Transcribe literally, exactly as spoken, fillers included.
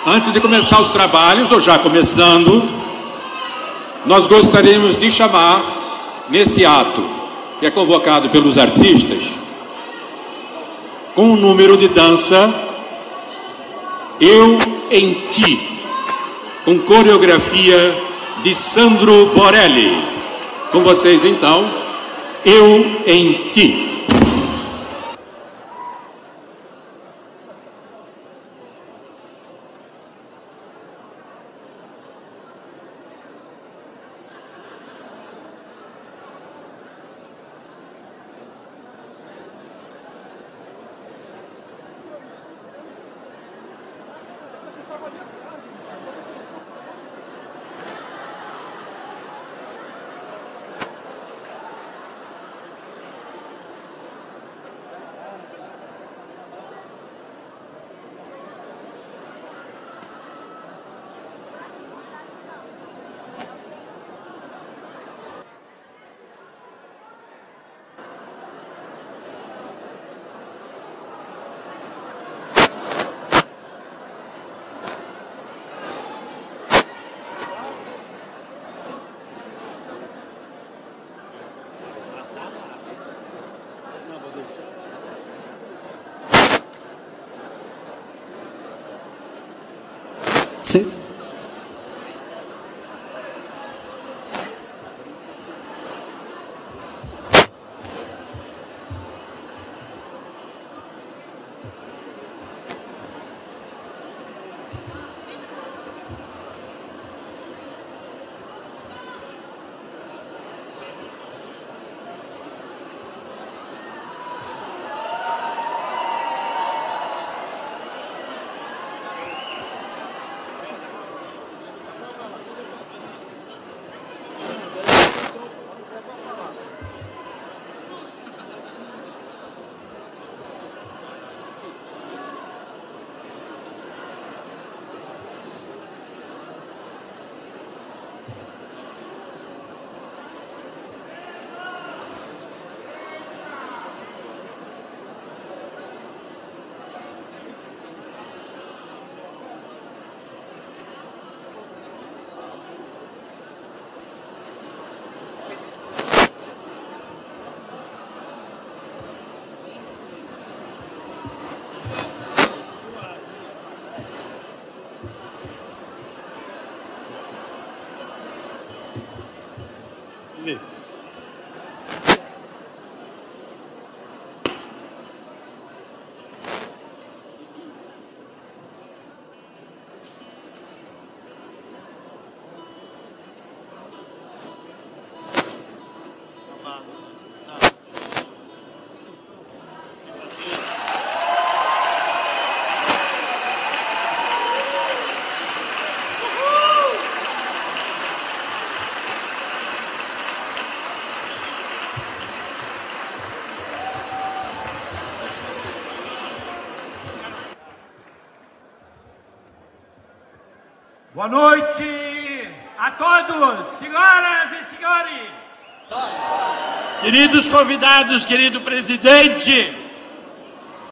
Antes de começar os trabalhos, ou já começando, nós gostaríamos de chamar, neste ato, que é convocado pelos artistas, com um número de dança, Eu em Ti, com coreografia de Sandro Borelli. Com vocês, então, Eu em Ti. Sim. Boa noite a todos, senhoras e senhores. Queridos convidados, querido presidente,